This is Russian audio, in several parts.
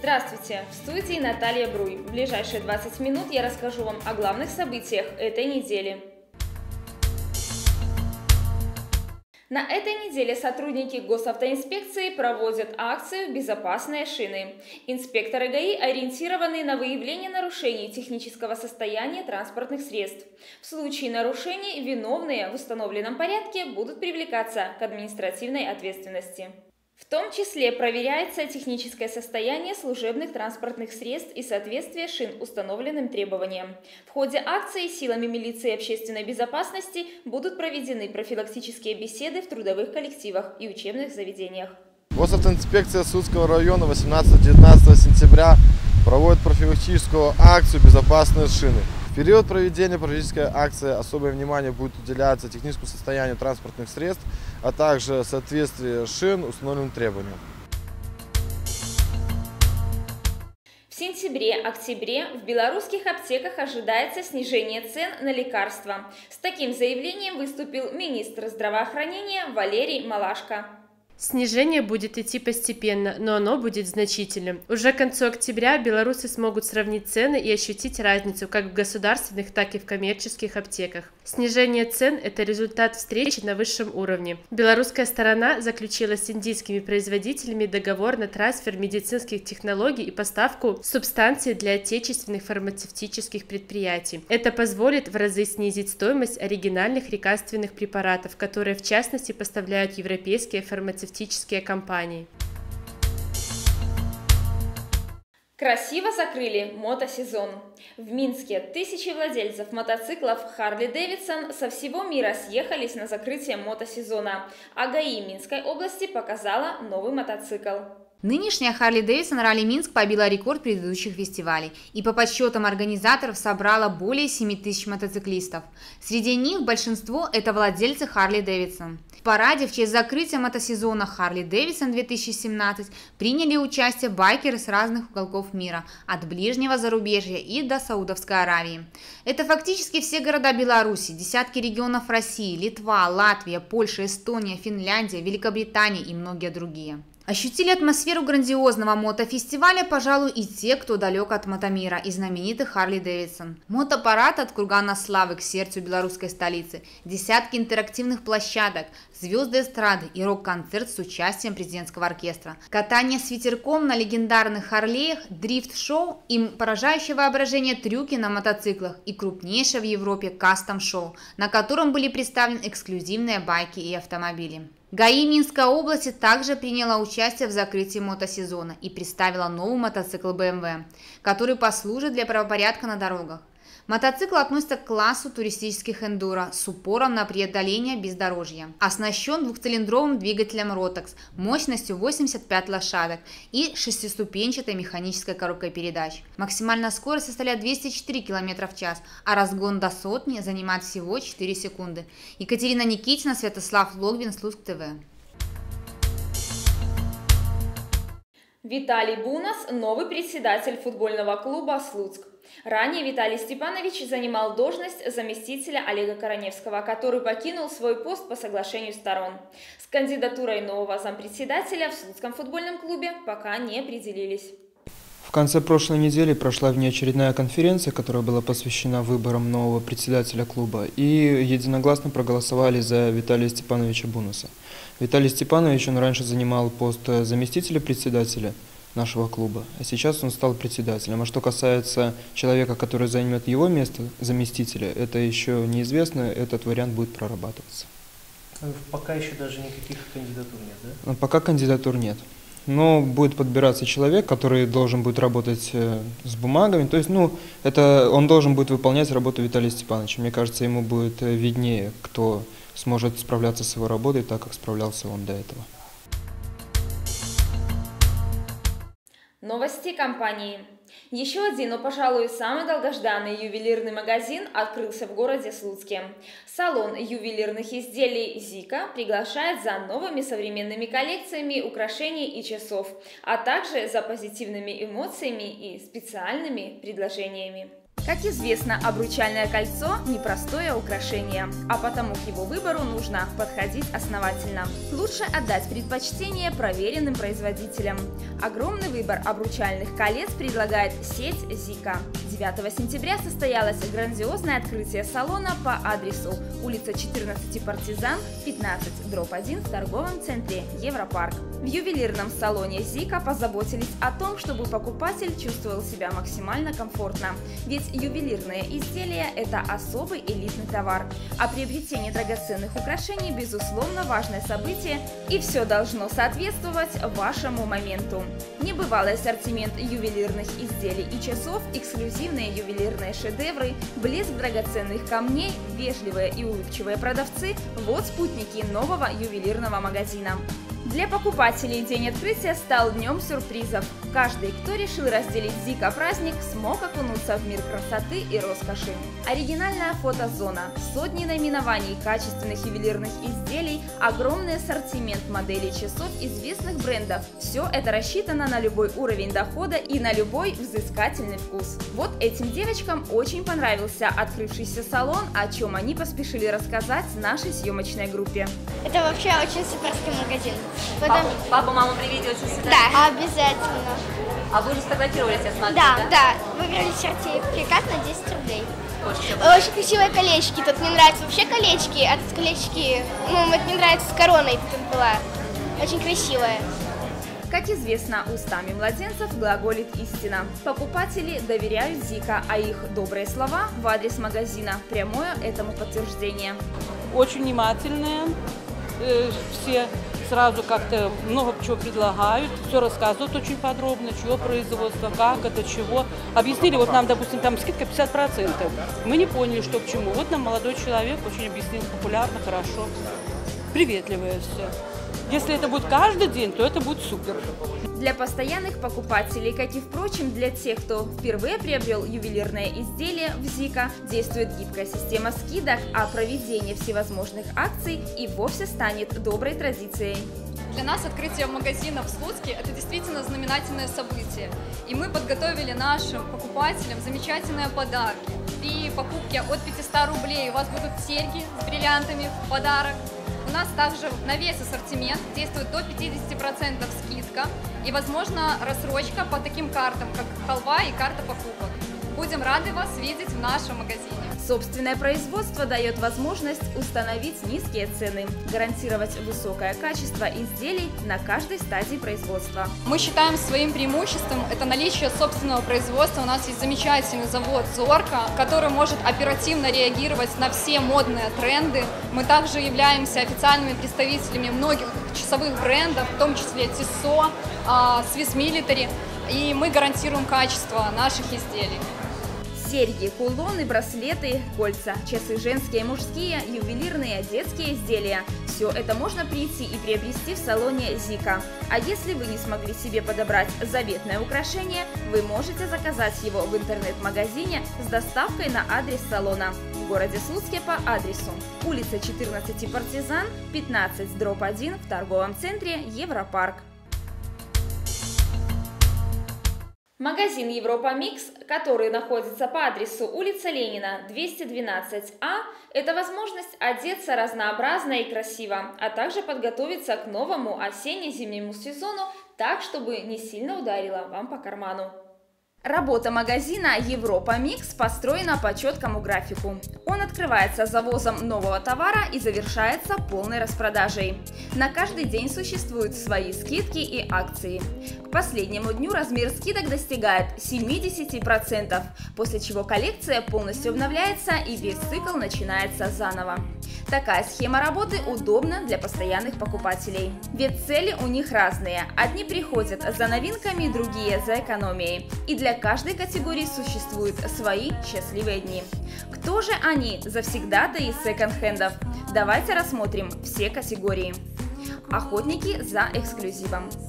Здравствуйте! В студии Наталья Бруй. В ближайшие 20 минут я расскажу вам о главных событиях этой недели. На этой неделе сотрудники госавтоинспекции проводят акцию «Безопасные шины». Инспекторы ГАИ ориентированы на выявление нарушений технического состояния транспортных средств. В случае нарушений виновные в установленном порядке будут привлекаться к административной ответственности. В том числе проверяется техническое состояние служебных транспортных средств и соответствие шин установленным требованиям. В ходе акции силами милиции и общественной безопасности будут проведены профилактические беседы в трудовых коллективах и учебных заведениях. Госавтоинспекция Слуцкого района 18-19 сентября проводит профилактическую акцию «Безопасные шины». В период проведения профилактической акции особое внимание будет уделяться техническому состоянию транспортных средств, а также соответствию шин установленным требованиям. В сентябре-октябре в белорусских аптеках ожидается снижение цен на лекарства. С таким заявлением выступил министр здравоохранения Валерий Малашко. Снижение будет идти постепенно, но оно будет значительным. Уже к концу октября белорусы смогут сравнить цены и ощутить разницу как в государственных, так и в коммерческих аптеках. Снижение цен – это результат встречи на высшем уровне. Белорусская сторона заключила с индийскими производителями договор на трансфер медицинских технологий и поставку субстанций для отечественных фармацевтических предприятий. Это позволит в разы снизить стоимость оригинальных лекарственных препаратов, которые в частности поставляют европейские фармацевтические компании. Красиво закрыли мотосезон. В Минске тысячи владельцев мотоциклов Harley Davidson со всего мира съехались на закрытие мотосезона, а ГАИ Минской области показала новый мотоцикл. Нынешняя Harley Davidson Rally Минск побила рекорд предыдущих фестивалей и по подсчетам организаторов собрала более 7000 мотоциклистов. Среди них большинство – это владельцы Harley Davidson. В параде в честь закрытия мотосезона Harley Davidson 2017 приняли участие байкеры с разных уголков мира, от ближнего зарубежья и до Саудовской Аравии. Это фактически все города Беларуси, десятки регионов России, Литва, Латвия, Польша, Эстония, Финляндия, Великобритания и многие другие. Ощутили атмосферу грандиозного мотофестиваля, пожалуй, и те, кто далек от мотомира и знаменитых Harley Davidson. Мотопарад от кургана славы к сердцу белорусской столицы, десятки интерактивных площадок, звезды эстрады и рок-концерт с участием президентского оркестра. Катание с ветерком на легендарных Харлеях, дрифт-шоу и поражающее воображение трюки на мотоциклах и крупнейшее в Европе кастом-шоу, на котором были представлены эксклюзивные байки и автомобили. ГАИ Минской области также приняла участие в закрытии мотосезона и представила новый мотоцикл BMW, который послужит для правопорядка на дорогах. Мотоцикл относится к классу туристических эндуро с упором на преодоление бездорожья. Оснащен двухцилиндровым двигателем Rotax мощностью 85 лошадок и шестиступенчатой механической коробкой передач. Максимальная скорость составляет 204 км в час, а разгон до сотни занимает всего 4 секунды. Екатерина Никитина, Святослав Логвин, Слуцк ТВ. Виталий Бунас – новый председатель футбольного клуба «Слуцк». Ранее Виталий Степанович занимал должность заместителя Олега Короневского, который покинул свой пост по соглашению сторон. С кандидатурой нового зампредседателя в Слуцком футбольном клубе пока не определились. В конце прошлой недели прошла внеочередная конференция, которая была посвящена выборам нового председателя клуба, и единогласно проголосовали за Виталия Степановича Бунаса. Виталий Степанович, он раньше занимал пост заместителя председателя нашего клуба, а сейчас он стал председателем. А что касается человека, который займет его место заместителя, это еще неизвестно, этот вариант будет прорабатываться. Пока еще даже никаких кандидатур нет, да? Пока кандидатур нет. Но будет подбираться человек, который должен будет работать с бумагами, то есть, он должен будет выполнять работу Виталия Степановича. Мне кажется, ему будет виднее, кто сможет справляться с его работой так, как справлялся он до этого. Новости компании. Еще один, но, пожалуй, самый долгожданный ювелирный магазин открылся в городе Слуцке. Салон ювелирных изделий «Зика» приглашает за новыми современными коллекциями украшений и часов, а также за позитивными эмоциями и специальными предложениями. Как известно, обручальное кольцо – непростое украшение, а потому к его выбору нужно подходить основательно. Лучше отдать предпочтение проверенным производителям. Огромный выбор обручальных колец предлагает сеть Zika. 9 сентября состоялось грандиозное открытие салона по адресу улица 14 Партизан, 15/1 в торговом центре Европарк. В ювелирном салоне Zika позаботились о том, чтобы покупатель чувствовал себя максимально комфортно. Ведь ювелирные изделия – это особый элитный товар, а приобретение драгоценных украшений – безусловно важное событие, и все должно соответствовать вашему моменту. Небывалый ассортимент ювелирных изделий и часов, эксклюзивные ювелирные шедевры, блеск драгоценных камней, вежливые и улыбчивые продавцы – вот спутники нового ювелирного магазина. Для покупателей день открытия стал днем сюрпризов. Каждый, кто решил разделить Zika праздник, смог окунуться в мир красоты и роскоши. Оригинальная фотозона, сотни наименований качественных ювелирных изделий, огромный ассортимент моделей часов известных брендов. Все это рассчитано на любой уровень дохода и на любой взыскательный вкус. Вот этим девочкам очень понравился открывшийся салон, о чем они поспешили рассказать нашей съемочной группе. Это вообще очень суперский магазин. Папу, маму приведете сюда? Да, обязательно. А вы уже сфотографировались, я смотрю, Да. Выиграли сертификат на 10 рублей. Очень красивые колечки. Тут мне нравятся вообще колечки, а тут колечки, мне нравится с короной тут была. Очень красивая. Как известно, устами младенцев глаголит истина. Покупатели доверяют Zika, а их добрые слова в адрес магазина – прямое этому подтверждение. Очень внимательные, все сразу как-то много чего предлагают, все рассказывают очень подробно, чье производство, как это, чего. Объяснили, вот нам, допустим, там скидка 50%. Мы не поняли, что к чему. Вот нам молодой человек очень объяснил популярно, хорошо, приветливые все. Если это будет каждый день, то это будет супер. Для постоянных покупателей, как и, впрочем, для тех, кто впервые приобрел ювелирное изделие в Zika, действует гибкая система скидок, а проведение всевозможных акций и вовсе станет доброй традицией. Для нас открытие магазина в Слуцке – это действительно знаменательное событие. И мы подготовили нашим покупателям замечательные подарки. При покупке от 500 рублей у вас будут серьги с бриллиантами в подарок. У нас также на весь ассортимент действует до 50% скидка и, возможно, рассрочка по таким картам, как халва и карта покупок. Будем рады вас видеть в нашем магазине. Собственное производство дает возможность установить низкие цены, гарантировать высокое качество изделий на каждой стадии производства. Мы считаем своим преимуществом это наличие собственного производства. У нас есть замечательный завод «Зорка», который может оперативно реагировать на все модные тренды. Мы также являемся официальными представителями многих часовых брендов, в том числе Tissot, Swiss Military, и мы гарантируем качество наших изделий. Серьги, кулоны, браслеты, кольца, часы женские и мужские, ювелирные, детские изделия – все это можно прийти и приобрести в салоне Zika. А если вы не смогли себе подобрать заветное украшение, вы можете заказать его в интернет-магазине с доставкой на адрес салона в городе Слуцке по адресу улица 14 Партизан, 15/1 в торговом центре Европарк. Магазин Европа Микс, который находится по адресу улица Ленина, 212А, это возможность одеться разнообразно и красиво, а также подготовиться к новому осенне-зимнему сезону так, чтобы не сильно ударило вам по карману. Работа магазина Европа Микс построена по четкому графику. Он открывается завозом нового товара и завершается полной распродажей. На каждый день существуют свои скидки и акции. К последнему дню размер скидок достигает 70%, после чего коллекция полностью обновляется и весь цикл начинается заново. Такая схема работы удобна для постоянных покупателей. Ведь цели у них разные. Одни приходят за новинками, другие за экономией. И для каждой категории существуют свои счастливые дни. Кто же они, завсегдатаи секонд-хендов? Давайте рассмотрим все категории. Охотники за эксклюзивом.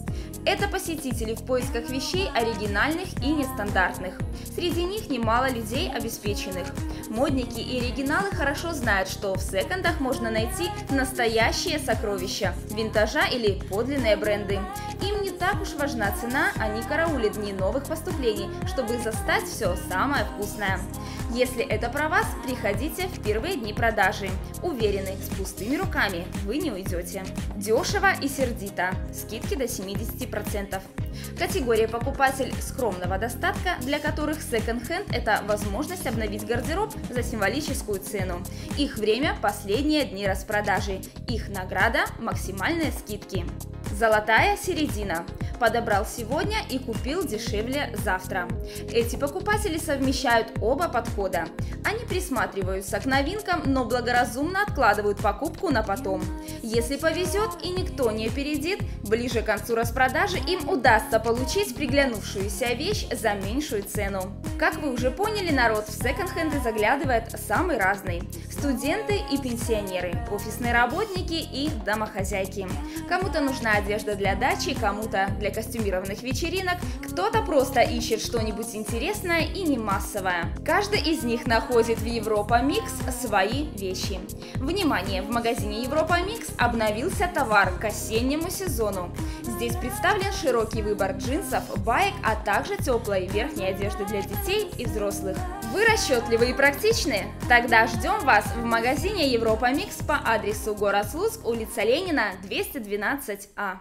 Это посетители в поисках вещей оригинальных и нестандартных. Среди них немало людей обеспеченных. Модники и оригиналы хорошо знают, что в секондах можно найти настоящие сокровища, винтажа или подлинные бренды. Им не так уж важна цена, они караулят дни новых поступлений, чтобы застать все самое вкусное. Если это про вас, приходите в первые дни продажи. Уверены, с пустыми руками вы не уйдете. Дешево и сердито. Скидки до 70%. Категория покупатель скромного достатка, для которых секонд-хенд – это возможность обновить гардероб за символическую цену. Их время – последние дни распродажи. Их награда – максимальные скидки. Золотая середина. Подобрал сегодня и купил дешевле завтра. Эти покупатели совмещают оба подхода. Они присматриваются к новинкам, но благоразумно откладывают покупку на потом. Если повезет и никто не опередит, ближе к концу распродажи им удастся получить приглянувшуюся вещь за меньшую цену. Как вы уже поняли, народ в секонд-хенды заглядывает самый разный. Студенты и пенсионеры, офисные работники и домохозяйки. Кому-то нужна одежда для дачи, кому-то для костюмированных вечеринок, кто-то просто ищет что-нибудь интересное и не массовое. Каждый из них находит в Европа Микс свои вещи. Внимание! В магазине Европа Микс обновился товар к осеннему сезону. Здесь представлен широкий выбор джинсов, баек, а также теплой верхней одежды для детей и взрослых. Вы расчетливы и практичны? Тогда ждем вас в магазине Европа Микс по адресу город Слуцк, улица Ленина, 212А.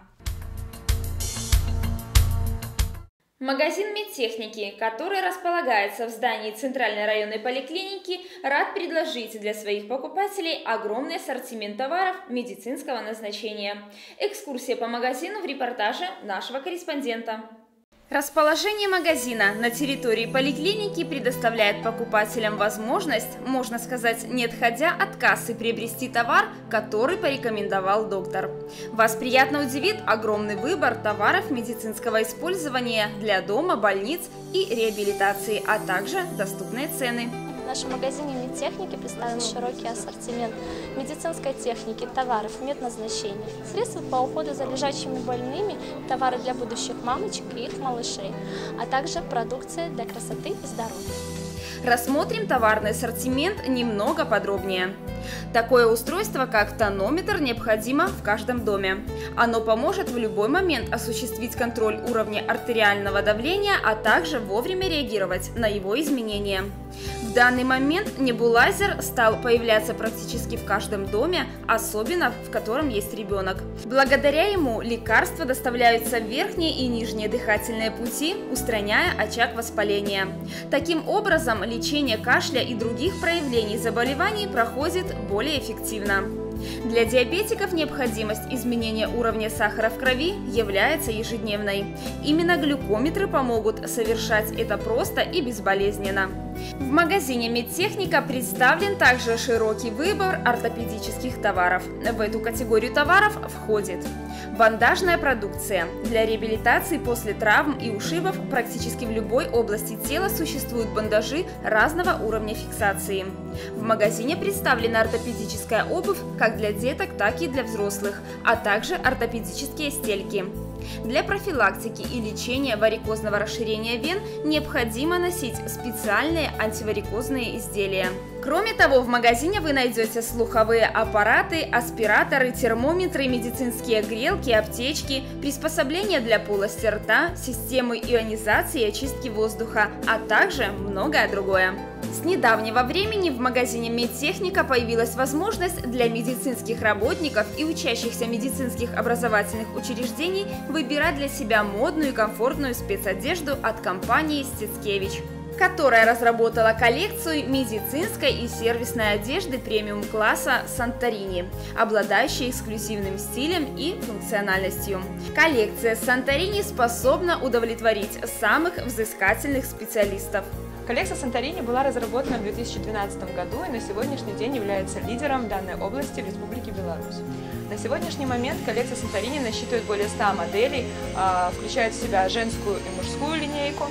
Магазин медтехники, который располагается в здании Центральной районной поликлиники, рад предложить для своих покупателей огромный ассортимент товаров медицинского назначения. Экскурсия по магазину в репортаже нашего корреспондента. Расположение магазина на территории поликлиники предоставляет покупателям возможность, можно сказать, не отходя от кассы, приобрести товар, который порекомендовал доктор. Вас приятно удивит огромный выбор товаров медицинского использования для дома, больниц и реабилитации, а также доступные цены. В нашем магазине медтехники представлен широкий ассортимент медицинской техники, товаров медназначения, средства по уходу за лежачими больными, товары для будущих мамочек и их малышей, а также продукция для красоты и здоровья. Рассмотрим товарный ассортимент немного подробнее. Такое устройство, как тонометр, необходимо в каждом доме. Оно поможет в любой момент осуществить контроль уровня артериального давления, а также вовремя реагировать на его изменения. В данный момент небулайзер стал появляться практически в каждом доме, особенно в котором есть ребенок. Благодаря ему лекарства доставляются в верхние и нижние дыхательные пути, устраняя очаг воспаления. Таким образом, лечение кашля и других проявлений заболеваний проходит более эффективно. Для диабетиков необходимость изменения уровня сахара в крови является ежедневной. Именно глюкометры помогут совершать это просто и безболезненно. В магазине медтехника представлен также широкий выбор ортопедических товаров. В эту категорию товаров входит бандажная продукция. Для реабилитации после травм и ушибов практически в любой области тела существуют бандажи разного уровня фиксации. В магазине представлена ортопедическая обувь как для деток, так и для взрослых, а также ортопедические стельки. Для профилактики и лечения варикозного расширения вен необходимо носить специальные антиварикозные изделия. Кроме того, в магазине вы найдете слуховые аппараты, аспираторы, термометры, медицинские грелки, аптечки, приспособления для полости рта, системы ионизации и очистки воздуха, а также многое другое. С недавнего времени в магазине медтехника появилась возможность для медицинских работников и учащихся медицинских образовательных учреждений выбирать для себя модную и комфортную спецодежду от компании Стецкевич, которая разработала коллекцию медицинской и сервисной одежды премиум-класса Санторини, обладающей эксклюзивным стилем и функциональностью. Коллекция Санторини способна удовлетворить самых взыскательных специалистов. Коллекция Санторини была разработана в 2012 году и на сегодняшний день является лидером данной области в Республике Беларусь. На сегодняшний момент коллекция Санторини насчитывает более 100 моделей, включает в себя женскую и мужскую линейку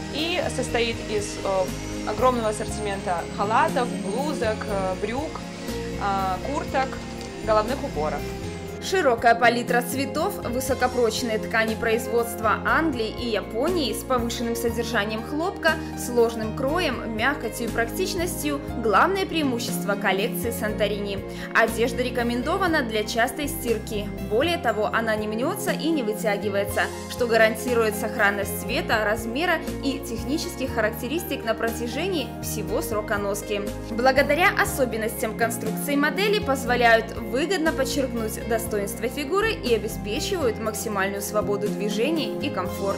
и состоит из огромного ассортимента халатов, блузок, брюк, курток, головных уборов. Широкая палитра цветов, высокопрочные ткани производства Англии и Японии с повышенным содержанием хлопка, сложным кроем, мягкостью и практичностью – главное преимущество коллекции Санторини. Одежда рекомендована для частой стирки. Более того, она не мнется и не вытягивается, что гарантирует сохранность цвета, размера и технических характеристик на протяжении всего срока носки. Благодаря особенностям конструкции модели позволяют выгодно подчеркнуть достоинство фигуры и обеспечивают максимальную свободу движений и комфорт.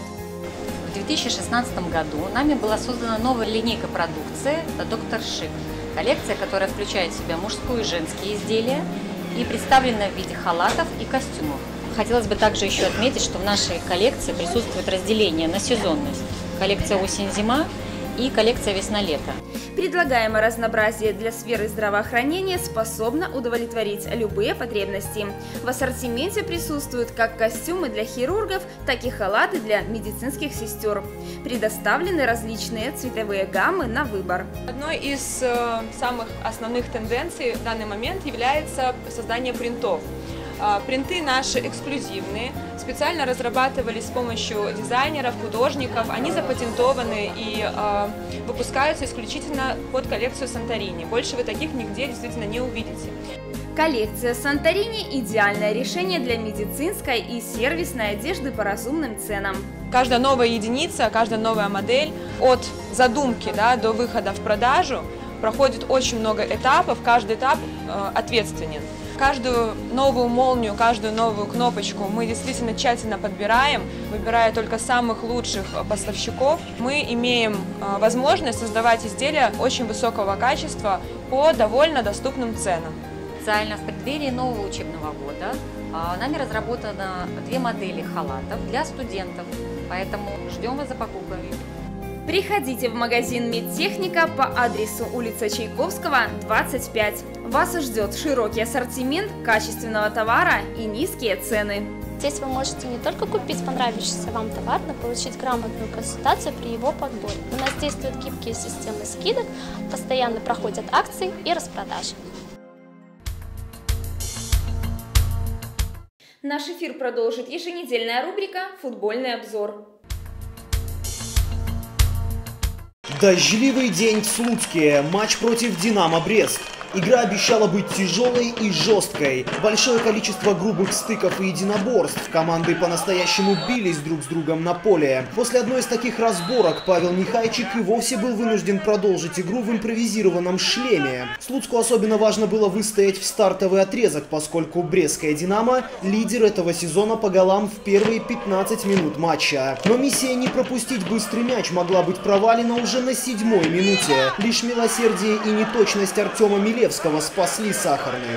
В 2016 году нами была создана новая линейка продукции «Доктор Шик». Коллекция, которая включает в себя мужские и женские изделия и представлена в виде халатов и костюмов. Хотелось бы также еще отметить, что в нашей коллекции присутствует разделение на сезонность. Коллекция осень-зима и коллекция весна-лето. Предлагаемое разнообразие для сферы здравоохранения способно удовлетворить любые потребности. В ассортименте присутствуют как костюмы для хирургов, так и халаты для медицинских сестер. Предоставлены различные цветовые гаммы на выбор. Одной из самых основных тенденций в данный момент является создание принтов. Принты наши эксклюзивные, специально разрабатывались с помощью дизайнеров, художников. Они запатентованы и выпускаются исключительно под коллекцию Санторини. Больше вы таких нигде действительно не увидите. Коллекция Санторини – идеальное решение для медицинской и сервисной одежды по разумным ценам. Каждая новая единица, каждая новая модель от задумки до выхода в продажу проходит очень много этапов, каждый этап ответственен. Каждую новую молнию, каждую новую кнопочку мы действительно тщательно подбираем, выбирая только самых лучших поставщиков. Мы имеем возможность создавать изделия очень высокого качества по довольно доступным ценам. Специально в преддверии нового учебного года нами разработано 2 модели халатов для студентов, поэтому ждем вас за покупками. Приходите в магазин «Медтехника» по адресу улица Чайковского, 25. Вас ждет широкий ассортимент качественного товара и низкие цены. Здесь вы можете не только купить понравившийся вам товар, но получить грамотную консультацию при его подборе. У нас действуют гибкие системы скидок, постоянно проходят акции и распродажи. Наш эфир продолжит еженедельная рубрика «Футбольный обзор». Дождливый день в Слуцке. Матч против «Динамо Брест». Игра обещала быть тяжелой и жесткой. Большое количество грубых стыков и единоборств. Команды по-настоящему бились друг с другом на поле. После одной из таких разборок Павел Нехайчик и вовсе был вынужден продолжить игру в импровизированном шлеме. Слуцку особенно важно было выстоять в стартовый отрезок, поскольку брестская «Динамо» – лидер этого сезона по голам в первые 15 минут матча. Но миссия не пропустить быстрый мяч могла быть провалена уже на 7-й минуте. Лишь милосердие и неточность Артема Милевского спасли сахарных.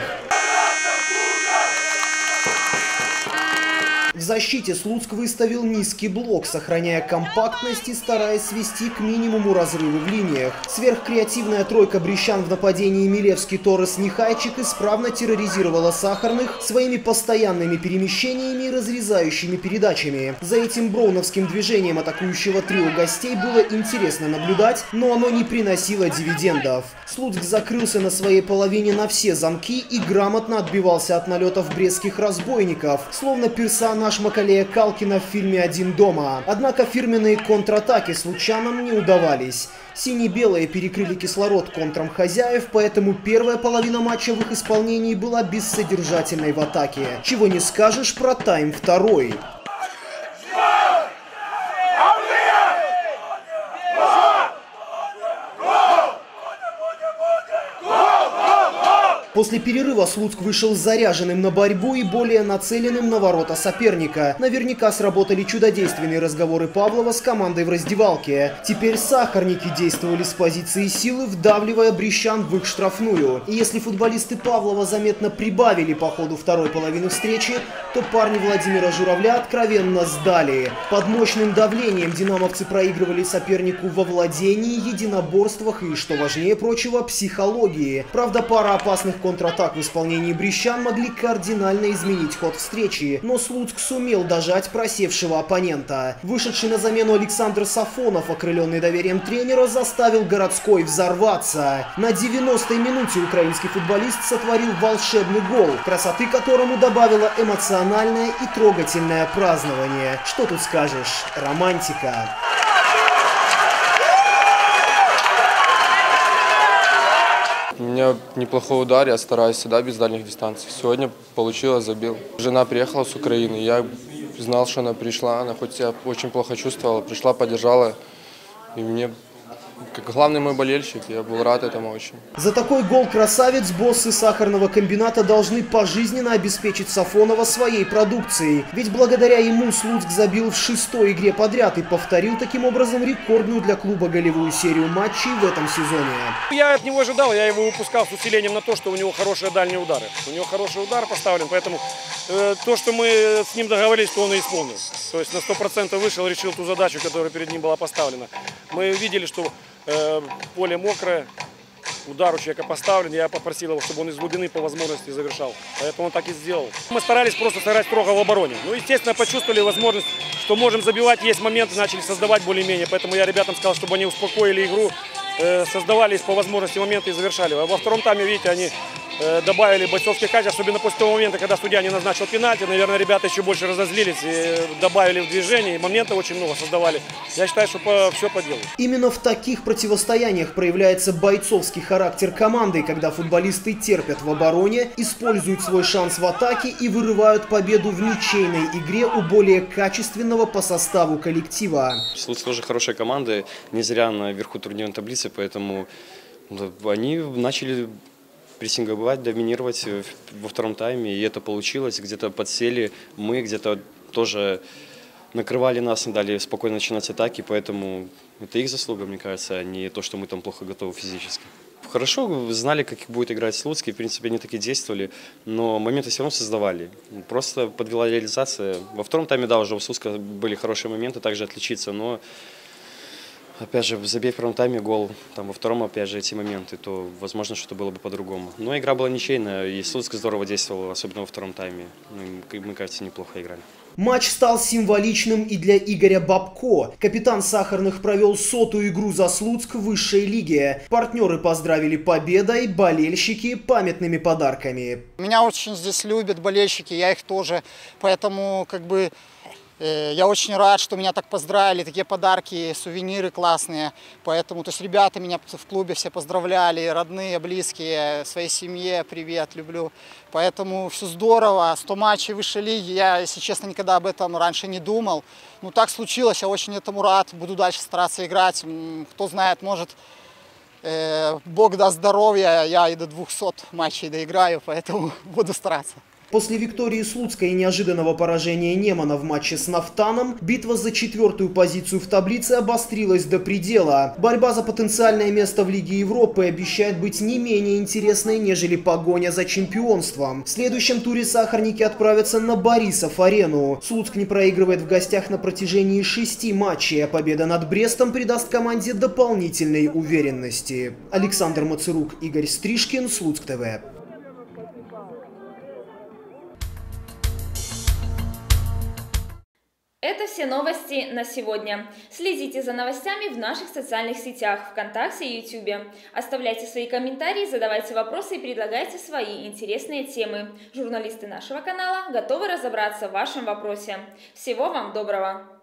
В защите Слуцк выставил низкий блок, сохраняя компактность и стараясь свести к минимуму разрывы в линиях. Сверхкреативная тройка брещан в нападении Милевский, Торрес, Нехайчик исправно терроризировала сахарных своими постоянными перемещениями и разрезающими передачами. За этим броуновским движением атакующего трио гостей было интересно наблюдать, но оно не приносило дивидендов. Слуцк закрылся на своей половине на все замки и грамотно отбивался от налетов брестских разбойников, словно персонаж Макалея Калкина в фильме «Один дома». Однако фирменные контратаки случанам не удавались. Сине-белые перекрыли кислород контрам хозяев, поэтому первая половина матча в их исполнении была бессодержательной в атаке. Чего не скажешь про тайм второй. После перерыва Слуцк вышел заряженным на борьбу и более нацеленным на ворота соперника. Наверняка сработали чудодейственные разговоры Павлова с командой в раздевалке. Теперь сахарники действовали с позиции силы, вдавливая брещан в их штрафную. И если футболисты Павлова заметно прибавили по ходу второй половины встречи, то парни Владимира Журавля откровенно сдали. Под мощным давлением динамовцы проигрывали сопернику во владении, единоборствах и, что важнее прочего, психологии. Правда, пара опасных контратак в исполнении брестян могли кардинально изменить ход встречи, но Слуцк сумел дожать просевшего оппонента. Вышедший на замену Александр Сафонов, окрыленный доверием тренера, заставил городской взорваться. На 90-й минуте украинский футболист сотворил волшебный гол, красоты которому добавило эмоциональное и трогательное празднование. Что тут скажешь? Романтика. У меня неплохой удар, я стараюсь всегда без дальних дистанций. Сегодня получилось, забил. Жена приехала с Украины, я знал, что она пришла, она хоть себя очень плохо чувствовала, пришла, поддержала. И мне, как главный мой болельщик, я был рад этому очень. За такой гол красавец боссы сахарного комбината должны пожизненно обеспечить Сафонова своей продукцией. Ведь благодаря ему Слуцк забил в 6-й игре подряд и повторил таким образом рекордную для клуба голевую серию матчей в этом сезоне. Я от него ожидал, я его выпускал с усилением на то, что у него хорошие дальние удары. У него хороший удар поставлен, поэтому то, что мы с ним договорились, то он и исполнил. То есть на 100% вышел, решил ту задачу, которая перед ним была поставлена. Мы видели, что поле мокрое, удар у человека поставлен, я попросил его, чтобы он из глубины по возможности завершал. Поэтому он так и сделал. Мы старались просто сыграть строго в обороне. Ну, естественно, почувствовали возможность, что можем забивать, есть моменты, начали создавать более-менее. Поэтому я ребятам сказал, чтобы они успокоили игру, создавали по возможности моменты и завершали. А во втором тайме, видите, они добавили бойцовских качеств, особенно после того момента, когда судья не назначил пенальти. Наверное, ребята еще больше разозлились и добавили в движение. И моментов очень много создавали. Я считаю, что все по делу. Именно в таких противостояниях проявляется бойцовский характер команды, когда футболисты терпят в обороне, используют свой шанс в атаке и вырывают победу в ничейной игре у более качественного по составу коллектива. Слуцк тоже хорошая команда, не зря наверху турнирной таблицы, поэтому они начали прессинговать, доминировать во втором тайме, и это получилось. Где-то подсели мы, где-то тоже накрывали нас, не дали спокойно начинать атаки, поэтому это их заслуга, мне кажется, а не то, что мы там плохо готовы физически. Хорошо знали, как будет играть Слуцк, и, в принципе, они так и действовали, но моменты все равно создавали. Просто подвела реализация. Во втором тайме, да, уже у Слуцка были хорошие моменты, также отличиться, но опять же, забей в первом тайме гол, там во втором, опять же, эти моменты, то, возможно, что-то было бы по-другому. Но игра была ничейная, и Слуцк здорово действовал, особенно во втором тайме. Мы, кажется, неплохо играли. Матч стал символичным и для Игоря Бабко. Капитан «Сахарных» провел 100-ю игру за Слуцк в высшей лиге. Партнеры поздравили победой, болельщики памятными подарками. Меня очень здесь любят болельщики, я их тоже, поэтому я очень рад, что меня так поздравили, такие подарки, сувениры классные. Поэтому, то есть ребята меня в клубе все поздравляли, родные, близкие, своей семье привет, люблю. Поэтому все здорово, 100 матчей высшей лиги, я, если честно, никогда об этом раньше не думал. Ну так случилось, я очень этому рад, буду дальше стараться играть. Кто знает, может, Бог даст здоровья, я и до 200 матчей доиграю, поэтому буду стараться. После Виктории Слуцка и неожиданного поражения Немана в матче с Нафтаном, битва за 4-ю позицию в таблице обострилась до предела. Борьба за потенциальное место в Лиге Европы обещает быть не менее интересной, нежели погоня за чемпионством. В следующем туре сахарники отправятся на Борисов-арену. Слуцк не проигрывает в гостях на протяжении 6 матчей, а победа над Брестом придаст команде дополнительной уверенности. Александр Мацерук, Игорь Стрижкин, Слуцк ТВ. Это все новости на сегодня. Следите за новостями в наших социальных сетях, ВКонтакте и Ютубе. Оставляйте свои комментарии, задавайте вопросы и предлагайте свои интересные темы. Журналисты нашего канала готовы разобраться в вашем вопросе. Всего вам доброго!